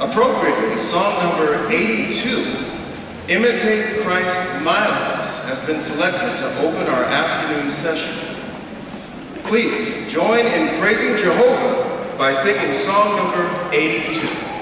Appropriately, song number 82, Imitate Christ's Mildness, has been selected to open our afternoon session. Please join in praising Jehovah by singing song number 82.